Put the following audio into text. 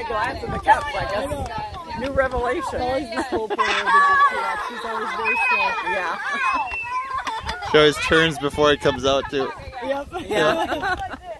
the glass and the cups, I guess. New revelation. Always the slow player. She's always very slow. Yeah. She always turns before it comes out too. Yep. Yeah.